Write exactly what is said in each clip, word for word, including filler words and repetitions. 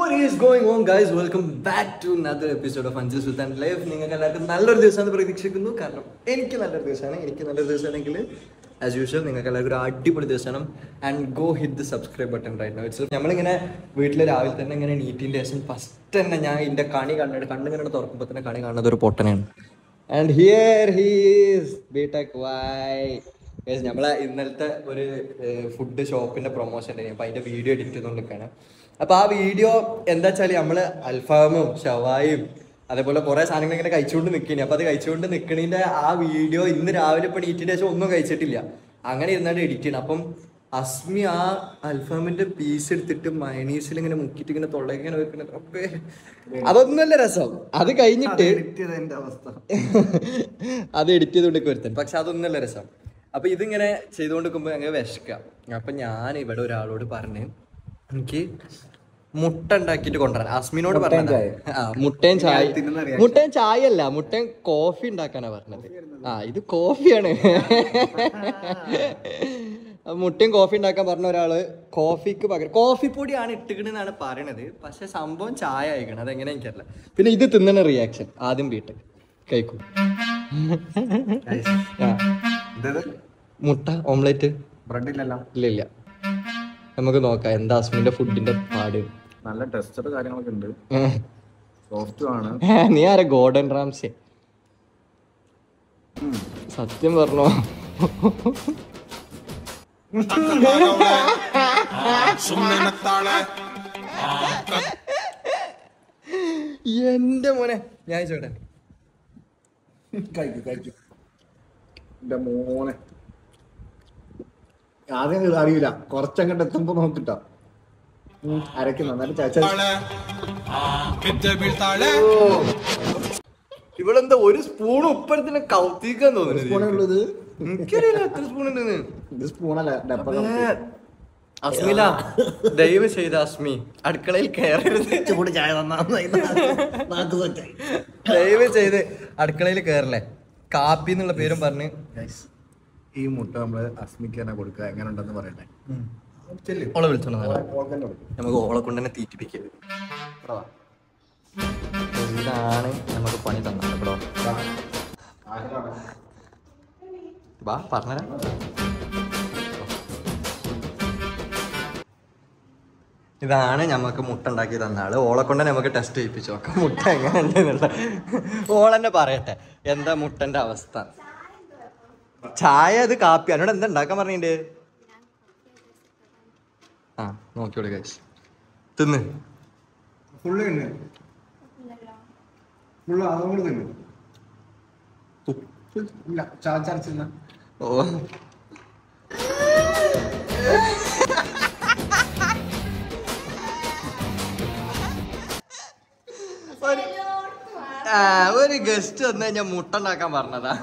What is going on, guys? Welcome back to another episode of Anju Sultan Live. നിങ്ങൾക്ക് എല്ലാവർക്കും നല്ലൊരു ദിവസമാണ് പ്രതീക്ഷിക്കുന്നു. കാരണം എനിക്ക് നല്ലൊരു ദിവസമാണ്. എനിക്ക് നല്ലൊരു ദിവസമാണെങ്കിൽ ആസ് യൂഷ്വൽ നിങ്ങൾക്ക് എല്ലാവർക്കും ഒരു അടിപൊളി ദിവസമാണ്. And go hit the subscribe button right now. It's നമ്മളിങ്ങനെ വീട്ടിൽ രാവിലെ തന്നെ ഇങ്ങനെ നീറ്റിൻ്റെ ശേഷം ഫസ്റ്റ് തന്നെ ഞാൻ എൻ്റെ കണി കണ്ണിട്ട് കണ്ണിങ്ങനെ തുറക്കുമ്പോൾ തന്നെ കണി കാണുന്നത് ഒരു പൊട്ടനാണ്. And here he's B tech വൈ നമ്മളെ ഇന്നലത്തെ ഒരു ഫുഡ് ഷോപ്പിൻ്റെ പ്രൊമോഷൻ ഉണ്ടായിരുന്നു. അപ്പോൾ അതിൻ്റെ വീഡിയോ എഡിറ്റ് ചെയ്തുകൊണ്ടിരിക്കുകയാണ്. അപ്പോൾ ആ വീഡിയോ എന്താ വെച്ചാൽ നമ്മൾ അൽഫാമും ഷവായും അതേപോലെ കുറേ സാധനങ്ങൾ ഇങ്ങനെ കഴിച്ചുകൊണ്ട് നിൽക്കണേ. അപ്പോൾ അത് കഴിച്ചുകൊണ്ട് നിൽക്കണതിൻ്റെ ആ വീഡിയോ ഇന്ന് രാവിലെ ഇപ്പോൾ എഡിറ്റിൻ്റെ ശേഷം ഒന്നും കഴിച്ചിട്ടില്ല. അങ്ങനെ ഇരുന്നാണ്ട് എഡിറ്റ് ചെയ്യണം. അപ്പം അസ്മി ആ അൽഫാമിൻ്റെ പീസ് എടുത്തിട്ട് മയണീസിൽ ഇങ്ങനെ മുക്കിയിട്ട് ഇങ്ങനെ തൊള്ളേക്ക് ഇങ്ങനെ വെക്കുന്നത്. അപ്പേ അതൊന്നുമല്ല രസം. അത് കഴിഞ്ഞിട്ട് അത് എഡിറ്റ് ചെയ്തുകൊണ്ട് വരുത്താൻ, പക്ഷെ അതൊന്നുമല്ല രസം. അപ്പോൾ ഇതിങ്ങനെ ചെയ്തുകൊണ്ട് നിൽക്കുമ്പോൾ അങ്ങനെ വിശക്കാം. അപ്പം ഞാൻ ഇവിടെ ഒരാളോട് പറഞ്ഞ് എനിക്ക് മുട്ട ഉണ്ടാക്കിയിട്ട് കൊണ്ടുവരാൻ അസ്മിനോട് പറഞ്ഞത്. ആ മുട്ടയും ചായ മുട്ടയും ചായ അല്ല മുട്ടയും കോഫി ഉണ്ടാക്കാനാ പറഞ്ഞത്. ആ ഇത് കോഫിയാണ്. മുട്ടയും കോഫി ഉണ്ടാക്കാൻ പറഞ്ഞ ഒരാള് കോഫിക്ക് പകരം കോഫി പൊടിയാണ് ഇട്ടുകണെന്നാണ് പറയണത്. പക്ഷെ സംഭവം ചായ ആയിക്കണം. അതെങ്ങനെ എനിക്കറിയില്ല. പിന്നെ ഇത് തിന്നണ റിയാക്ഷൻ ആദ്യം വീട്ട് കഴിക്കും. മുട്ട ഓംലെറ്റ് ബ്രെഡ് ഇല്ലല്ലോ. ഇല്ല ഇല്ല നമുക്ക് നോക്കാം എന്താ അസ്മിന്റെ ഫുഡിന്റെ പാട്. നല്ല ടെസ്റ്റർ കാര്യങ്ങളൊക്കെ ഉണ്ട്. സോഫ്റ്റ് ആണ്. നീ ആരാ ഗോർഡൻ റാംസെ? സത്യം പറഞ്ഞോ? എന്റെ മോനെ ഞാൻ ചോട്ടെ കഴിക്കും കഴിക്കും എന്റെ മോനെ. ആദ്യം അറിയില്ല, കുറച്ചങ്ങോട്ട് എത്തുമ്പോ നോക്കിട്ടോ അരക്ക് നന്നായിട്ട്. ഇവളെന്താ ഒരു സ്പൂൺ ഉപ്പരത്തിന് കൗത്തിക്കാൻ തോന്നുന്നത്? എനിക്കറിയില്ല എത്ര സ്പൂൺ ഉണ്ടെന്ന്. ഇത് സ്പൂണല്ല. അസ്മില ദയവ് ചെയ്ത് അസ്മി അടുക്കളയിൽ കയറരുത്. ചൂട് ചായ ദയവ് ചെയ്ത് അടുക്കളയിൽ കയറല്ലേ. കാപ്പി എന്നുള്ള പേരും പറഞ്ഞ് ഈ മുട്ട നമ്മള് അസ്മിക്ക് തന്നെ കൊടുക്കുക. എങ്ങനെ ഉണ്ടെന്ന് പറയട്ടെ. ഓളെ വിളിച്ചോളൂ, നമുക്ക് ഓളെ കൊണ്ട് തന്നെ തീറ്റിപ്പിക്കരുത്. ഇതാണ് നമുക്ക് പണി തന്നോ ബാ പറഞ്ഞരാ. ഇതാണ് ഞമ്മക്ക് മുട്ട ഉണ്ടാക്കി തന്ന ആള്. ഓളെ കൊണ്ട് നമുക്ക് ടെസ്റ്റ് ചെയ്യിപ്പിച്ചു നോക്കാം മുട്ട എങ്ങനെ ഉണ്ടെന്നുള്ള. ഓളെന്നെ പറയട്ടെ എന്താ മുട്ടന്റെ അവസ്ഥ. ചായ അത് കാപ്പി എന്നോട് എന്താ ഉണ്ടാക്കാൻ പറഞ്ഞിട്ട്. ആ നോക്കിയോളൂ ഗൈസ്, തിന്ന് ഫുള്ള് തന്നെ ഫുള്ള് അതുകൊണ്ട് തന്നെ ഇല്ല ചാച്ചരച്ചില്ല. ഓ ഒരു ഗസ്റ്റ് വന്നു കഴിഞ്ഞാൽ മുട്ട ഉണ്ടാക്കാൻ പറഞ്ഞതാ.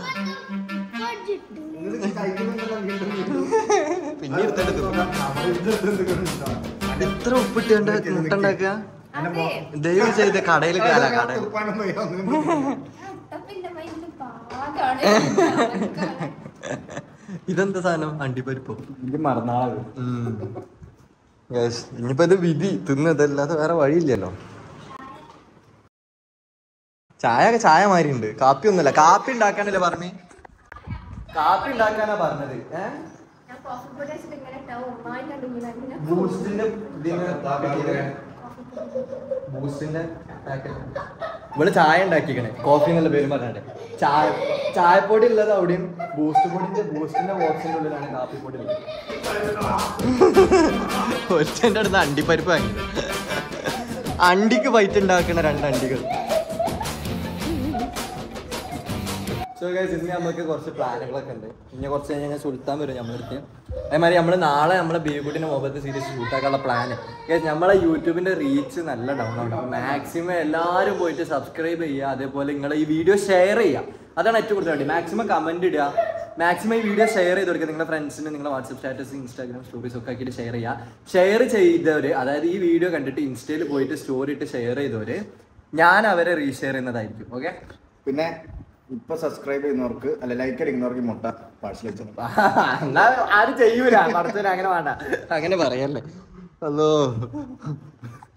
പിന്നെ എത്ര ഉപ്പിട്ടുണ്ട് മുട്ട ഉണ്ടാക്കുക. ദയവ് ചെയ്ത് കടയിൽ കാല കട ഇതെന്താ സാധനം? അണ്ടിപ്പരിപ്പോ? മറന്നാളത്. ഇനിയിപ്പോ ഇത് വിധി തിന്നതല്ലാതെ വേറെ വഴിയില്ലല്ലോ. ചായ ചായ മാതിരി ഉണ്ട്. കാപ്പി ഒന്നുമില്ല. കാപ്പി ഉണ്ടാക്കാനല്ലേ പറഞ്ഞേ? കാപ്പി ഉണ്ടാക്കാനാ പറഞ്ഞത്. ബൂസ്റ്റിന്റെ ബൂസ്റ്റിന്റെ ഇവിടെ ചായ ഉണ്ടാക്കിക്കണേ. കോഫി എന്നുള്ള പേര് പറഞ്ഞാട്ടെ. ചായ ചായപ്പൊടി ഉള്ളത് അവിടെയും ബൂസ്റ്റ് പൊടിന്റെ ബൂസ്റ്റിന്റെ ബോക്സിന്റെ ഉള്ളിലാണ് കാപ്പി പൊടി ഉള്ളത്. ഒറ്റന്റെ അടുത്ത് അണ്ടിപ്പരിപ്പ് വാങ്ങിയത്. അണ്ടിക്ക് വൈറ്റ് ഉണ്ടാക്കണ രണ്ട് അണ്ടികൾ. സോ ഗൈസ് ഇന്ന് നമുക്ക് കുറച്ച് പ്ലാനുകളൊക്കെ ഉണ്ട്. ഇനി കുറച്ച് കഴിഞ്ഞാൽ സുൽത്താൻ വരും നമ്മളെടുത്ത്. അതേമാതിരി നമ്മൾ നാളെ നമ്മളെ ബേബുട്ടിൻ്റെ മൊബൈലത്തെ സീരീസ് ഷൂട്ടാക്കാനുള്ള പ്ലാന്. ഗൈസ് നമ്മളെ യൂട്യൂബിൻ്റെ റീച്ച് നല്ല ഡൗൺ ആണ്. അപ്പോൾ മാക്സിമം എല്ലാവരും പോയിട്ട് സബ്സ്ക്രൈബ് ചെയ്യുക. അതേപോലെ നിങ്ങൾ ഈ വീഡിയോ ഷെയർ ചെയ്യുക. അതാണ് ഏറ്റവും കൂടുതൽ വേണ്ടി. മാക്സിമം കമൻറ്റ് ഇടുക. മാക്സിമം ഈ വീഡിയോ ഷെയർ ചെയ്ത് കൊടുക്കുക. നിങ്ങളുടെ ഫ്രണ്ട്സിന് നിങ്ങളുടെ വാട്സപ്പ് സ്റ്റാറ്റസ് ഇൻസ്റ്റാഗ്രാം സ്റ്റോറീസ് ഒക്കെ ആക്കിയിട്ട് ഷെയർ ചെയ്യുക. ഷെയർ ചെയ്തവർ, അതായത് ഈ വീഡിയോ കണ്ടിട്ട് ഇൻസ്റ്റയിൽ പോയിട്ട് സ്റ്റോറി ഇട്ട് ഷെയർ ചെയ്തവർ ഞാൻ അവരെ റീഷെയർ ചെയ്യുന്നതായിരിക്കും. ഓക്കെ. പിന്നെ ഇപ്പൊ സബ്സ്ക്രൈബ് ചെയ്യുന്നവർക്ക് അല്ല ലൈക്ക് അടിക്കുന്നവർക്ക് മുട്ട പാഴ്സൽ വെച്ചു. ആരും ചെയ്യൂല. അങ്ങനെ വേണ്ട, അങ്ങനെ പറയല്ലേ. ഹലോ